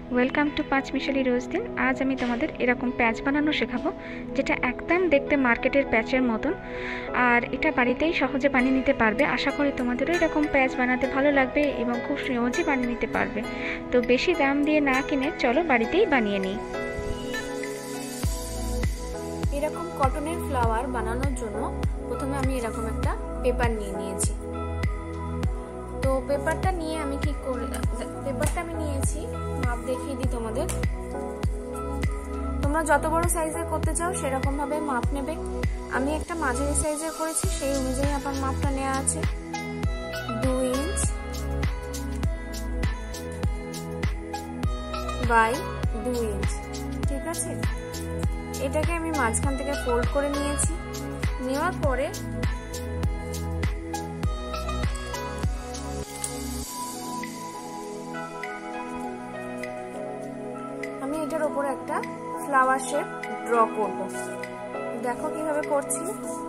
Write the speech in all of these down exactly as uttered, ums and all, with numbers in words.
Welcome to panchmishalirojdin। আজ আমি তোমাদের এরকম প্যাচ বানানো শেখাবো, যেটা একদম দেখতে মার্কেটের প্যাচের মতন, আর এটা বাড়িতেই সহজে বানিয়ে নিতে পারবে। আশা করি তোমাদেরও এরকম প্যাচ বানাতে ভালো লাগবে এবং খুব সহজে বানিয়ে নিতে পারবে। তো বেশি দাম দিয়ে না কিনে চলো বাড়িতেই বানিয়ে নিই। এরকম কটনের ফ্লাওয়ার বানানোর জন্য প্রথমে আমি এরকম একটা পেপার নিয়ে নিয়েছি। তো পেপারটা নিয়ে আমি কি করে পেপারটা আমি নিয়েছি, মাপ দেখিয়ে দিই তোমাদের। তোমরা যত বড় সাইজের করতে চাও সেরকম ভাবে মাপ নেবে। আমি একটা মাঝারি সাইজের করেছি, সেই অনুযায়ী আমার মাপটা নেওয়া আছে দুই ইঞ্চ বাই দুই ইঞ্চ। ঠিক আছে, এটাকে আমি মাঝখান থেকে ফোল্ড করে নিয়েছি। নেওয়ার পরে আমি এটার উপরে একটা ফ্লাওয়ার শেপ ড্র করব। দেখো কিভাবে করছি।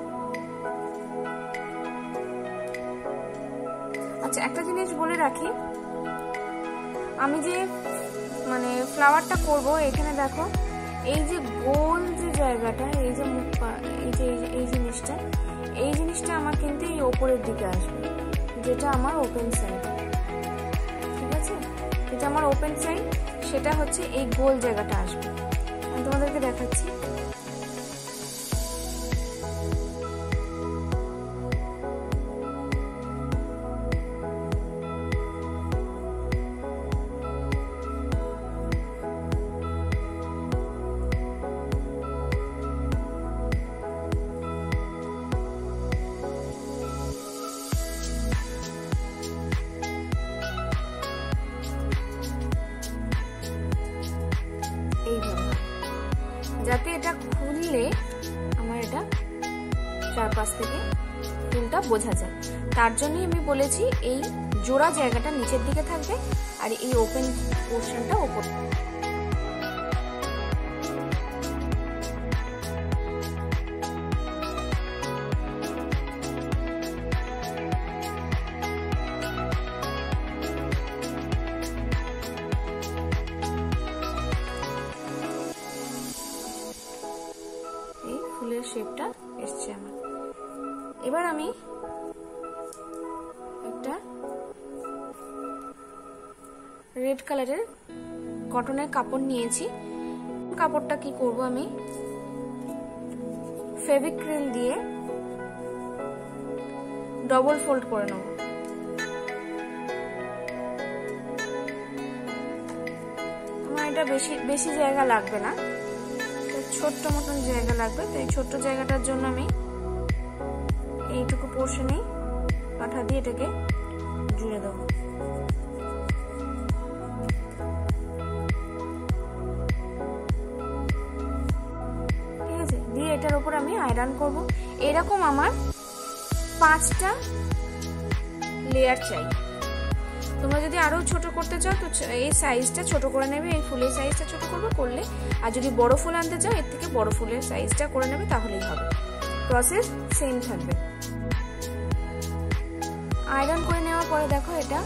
আচ্ছা, একটা জিনিস বলে রাখি, আমি যে মানে ফ্লাওয়ারটা করব, এখানে দেখো এই যে গোল যে জায়গাটা, এই যে মুখ, এই যে এই জিনিসটা এই জিনিসটা আমার কিন্তু এই ওপরের দিকে আসবে, যেটা আমার ওপেন সাইড। ঠিক আছে, এটা আমার ওপেন সাইড, সেটা হচ্ছে এই গোল জায়গাটা আসবে। আমি তোমাদেরকে দেখাচ্ছি। যাতে এটা খুললে আমার এটা চারপাশ থেকে ফুলটা বোঝা যায়, তার জন্যই আমি বলেছি এই জোড়া জায়গাটা নিচের দিকে থাকবে আর এই ওপেন পোর্শনটা ওপর। ফুলের শেপটা এসছে আমার। এবার আমি একটা রেড কালারের কটনের কাপড় নিয়েছি। কাপড়টা কি করব, আমি ফেভিক্রিল দিয়ে ডবল ফোল্ড করে নেব। আমার এটা বেশি বেশি জায়গা লাগবে না, ছোট্ট মতন জায়গা লাগবে। তো এই ছোট্ট জায়গাটার জন্য আমি এইটুকু পোর্শনেই কাঁথা দিয়ে এটাকে জুড়ে দেবো। ঠিক আছে, দিয়ে এটার উপর আমি আয়রন করব। এরকম আমার পাঁচটা লেয়ার চাই। তোমরা যদি আরো ছোট করতে চাও তো এই সাইজটা ছোট করে নেবে, এই ফুলের সাইজটা ছোট করবে করলে, আর যদি বড় ফুল আনতে চাও এর থেকে বড় ফুলের সাইজটা করে নেবে, তাহলেই হবে। প্রসেস সেম থাকবে। আয়রন করে নেওয়ার পরে দেখো এটা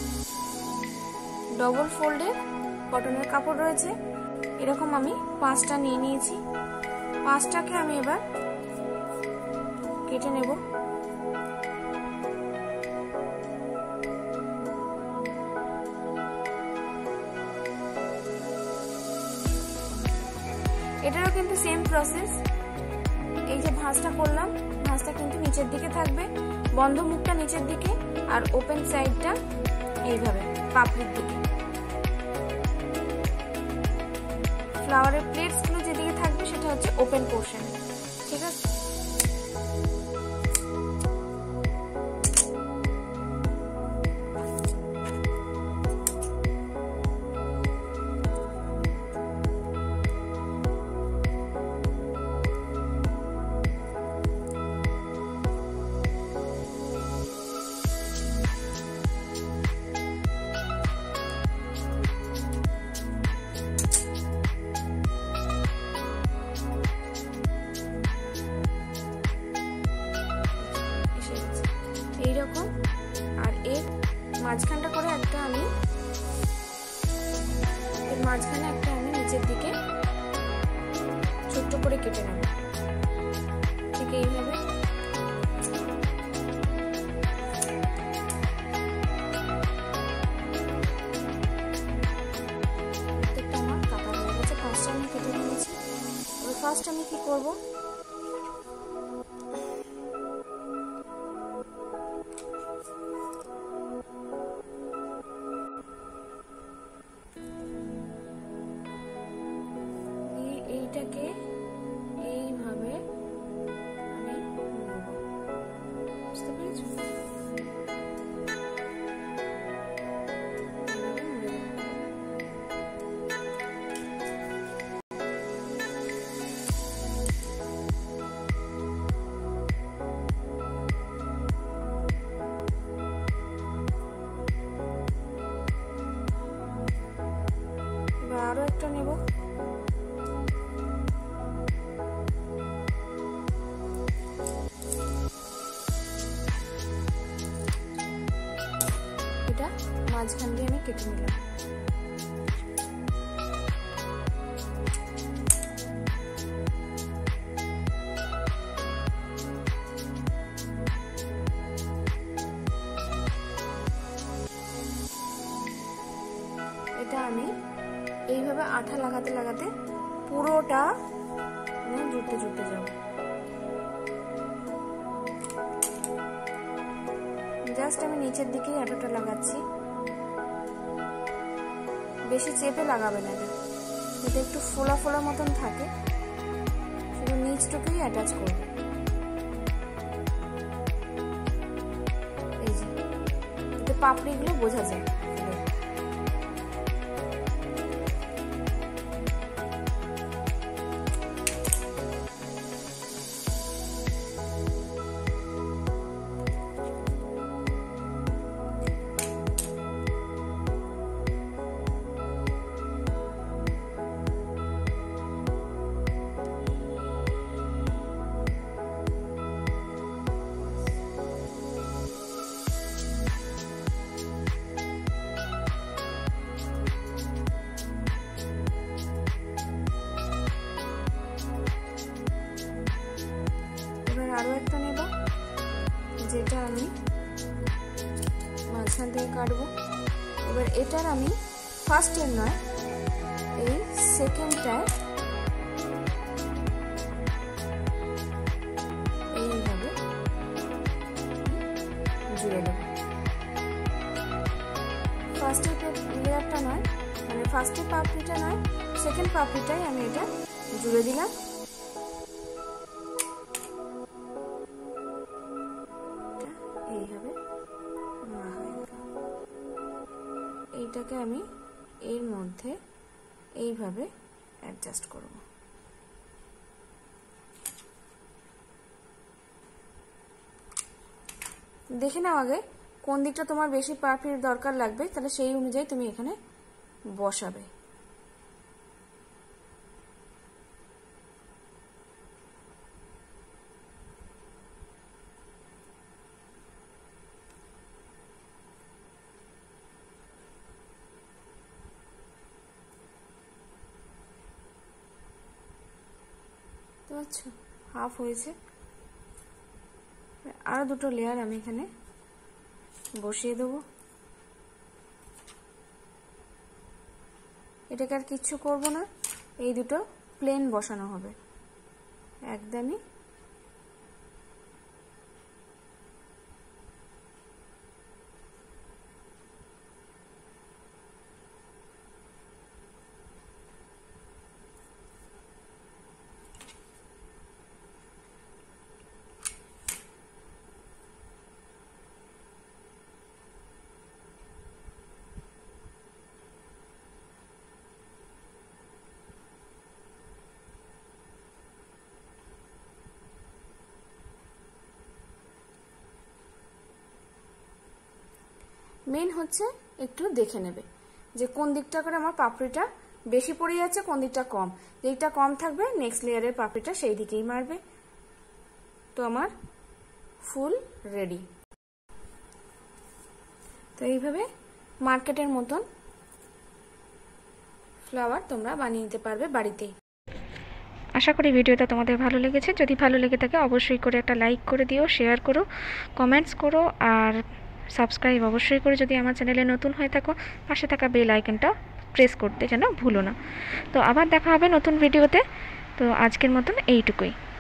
ডবল ফোল্ডের কটনের কাপড় রয়েছে। এরকম আমি পাঁচটা নিয়ে নিয়েছি। পাঁচটাকে আমি এবার কেটে নেব। এটারও কিন্তু সেম প্রসেস। এই যে ভাঁজটা করলাম, ভাঁজটা কিন্তু নিচের দিকে থাকবে, বন্ধ মুখটা নিচের দিকে আর ওপেন সাইডটা এইভাবে পাপড়ির দিকে। ফ্লাওয়ারের প্লেটস গুলো যেদিকে থাকবে সেটা হচ্ছে ওপেন পোর্শন। ঠিক আছে, মাঝখানে একটা আমি নিচের দিকে ছোট্ট করে কেটে নেব, ঠিক এইভাবে। প্রত্যেকটা আমার কাটা হয়ে গেছে, ফার্স্ট আমি কেটে নিয়েছি। এবার ফার্স্ট আমি কি করব, এইটাকে এইভাবে আমি নেব, বুঝতে পেরেছো? এবার আরো একটা নেব, মাঝখান দিয়ে আমি কেটে নিলাম। এটা আমি এইভাবে আঠা লাগাতে লাগাতে পুরোটা জুড়তে জুড়তে যাব। জাস্ট আমি নিচের দিকেই আঠাটা লাগাচ্ছি, বেশি চেপে লাগাবে না, এটা একটু ফোলা ফোলা মতন থাকে, শুধু নিচটুকুই অ্যাটাচ করবে। এই যে এতে পাপড়িগুলো বোঝা যায়। আরো একটা নেব, যেটা আমি মাঝখান থেকে কাটবো। এবার এটার আমি ফার্স্টের নয়, এই সেকেন্ডটায় এইভাবে জুড়ে দেব। ফার্স্টের লেয়ারটা নয়, মানে ফার্স্টের পাপড়িটা নয়, সেকেন্ড পাপড়িটাই আমি এটা জুড়ে দিলাম। এইভাবে এইটাকে আমি এর মধ্যে এইভাবে অ্যাডজাস্ট করব। দেখে নাও আগে কোন দিকটা তোমার বেশি পাপড়ির দরকার লাগবে, তাহলে সেই অনুযায়ী তুমি এখানে বসাবে। আচ্ছা, হাফ হয়েছে, আরো দুটো লেয়ার আমি এখানে বসিয়ে দেবো। এটাকে আর কিচ্ছু করব না, এই দুটো প্লেন বসানো হবে একদমই। মেন হচ্ছে একটু দেখে নেবে যে কোন দিকটা করে আমার পাপড়িটা বেশি পড়ে যাচ্ছে, কোন দিকটা কম। যেটা কম থাকবে নেক্সট লেয়ারের পাপড়িটা সেই দিকেই মারবে। তো আমার ফুল রেডি। তো এইভাবে মার্কেটের মতন ফ্লাওয়ার তোমরা বানিয়ে নিতে পারবে বাড়িতেই। আশা করি ভিডিওটা তোমাদের ভালো লেগেছে। যদি ভালো লেগে থাকে অবশ্যই করে একটা লাইক করে দিও, শেয়ার করো, কমেন্টস করো, আর সাবস্ক্রাইব অবশ্যই করে যদি আমার চ্যানেলে নতুন হয়ে থাকো পাশে থাকা বেল আইকনটা প্রেস করতে যেন ভুলো না। তো আবার দেখা হবে নতুন ভিডিওতে। তো আজকের মতন এইটুকুই।